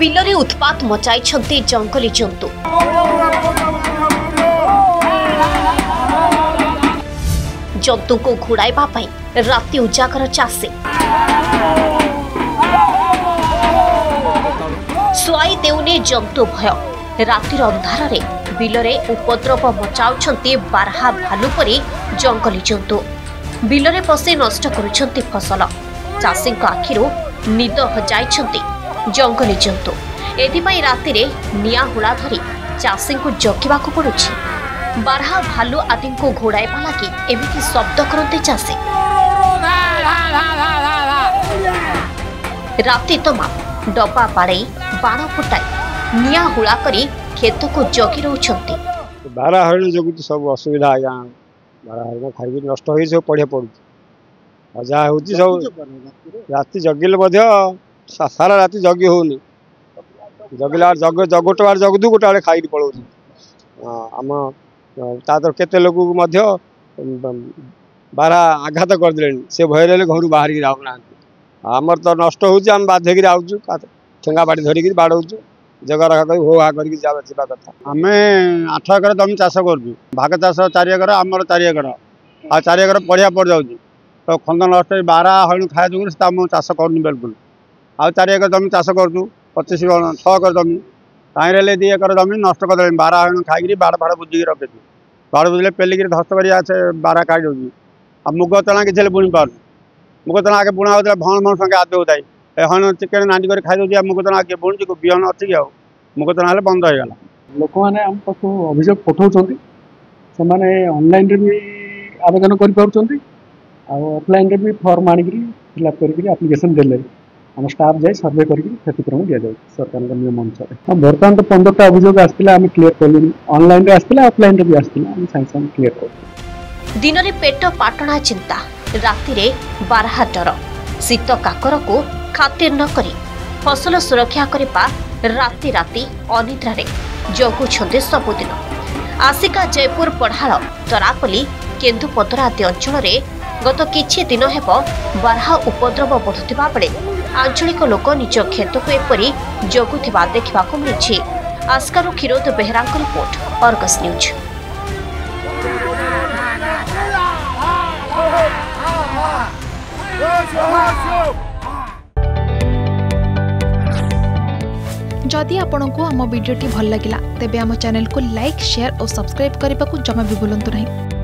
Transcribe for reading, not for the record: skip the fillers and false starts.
बिलरे उत्पात मचाई जंगली जंतु। जंतु को घोड़ाइबा पई राति उजागर चाषी सुआई देउने जंतु भय। रातिर अंधार बिलरे उपद्रव मचाउछंती बारहा भालू परी जंगली जंतु। बिलरे पशि नष्ट करुछंती फसल। चाषी आखिरू निद हजाइछंती जंगली जंतु। एथिपाई रातिरे निया हुला धरी चाषी को जगिबाकू पड़ुछि। बारहा भालू आदि को घोड़ाइबा लागि एमिति शब्द करते चाषी। राति तमा डब्बा बाड़े बाण फुटाई निया हुला करी खेत को जगी रहउछंती। बारहा हरिण जोगु सब असुविधा आज्ञा। बारहा हरिण खाई नष्ट हो सब पड़िया पड़ुछि। जहाँ होची सब राति जगिले सारा राति जगी होनी। जगिला गोटे बार जगदू गोटे आड़े खाई पलाउछि। आम तादर केते लोक बारहा आघात करदे से भय घर बाहर जाऊना। आमर तो नष्ट होम बाध्य आउचु ठेंगा बाड़ी धरिक बाड़ौचु जगह रखा कर हो हा करके जावा कथा। आम 8 एकर जमी चाष करूँ। भाग चाष 4 एकर आमर 4 एकर आ 4 एकर पड़िया पड़ जाऊँ। तो खंद नष्ट बारहा हरिण खाया जो चाष करनी बिल्कुल। आ 4 एकर जमी चाष करूँ 25 6 एकर जमी ताईरे 2 एकर जमी नष्ट करदे। बारहा हरिण खाई बाड़ फाड़ बुझिकी रखे बाड़ बुझे पेलिक धस्त कर बारहा खाई जाऊँ। आ मुग चना किसी बुणी पार मुग चना आगे बुणा होता भण भण संगे आदे होता हण चिकेन नांडी कर खाई दूसरी मुग चना आगे बुणी बिहन अच्छी कि मुग चना बंद हो गला। लोक मैंने आम पाख अभियोग पठाउछंती से माने ऑनलाइन रे भी आवेदन कर पाउछंती आ ऑफलाइन रे भी फॉर्म आनी फिलअप करके एप्लिकेशन देले आम स्टाफ जाए सर्वे करके क्षतिपूरण दि जाए सरकार नियम अनुसार। बर्तमान तो 15टा अभियोग आसला आम क्लियर कलु। ऑनलाइन रे आसला ऑफलाइन रे भी आसला आम साइंस क्लियर कर। दिन में पेट पाटणा चिंता राति बारहा डर शीत काकर को खातिर न करी फसल सुरक्षा करपा राति राति अनिद्रा जगुछंते सबुदिन। आसिका जयपुर पढ़ाड़ तरापली केन्दुपतरा आदि अंचल गत किछि दिन हेब बारहा उपद्रव बढ़ुथिबा बेले आंचलिक लोक निज खेत को एपरी जगुथिबा देखिबाकू मिलिछि। आस्कारू Kshirod Behera report, Argus news. जदि आपंक आम भिडी भल लगा तेब आम चैनल को लाइक शेयर और सब्सक्राइब करने को जमा भी भूलु नहीं।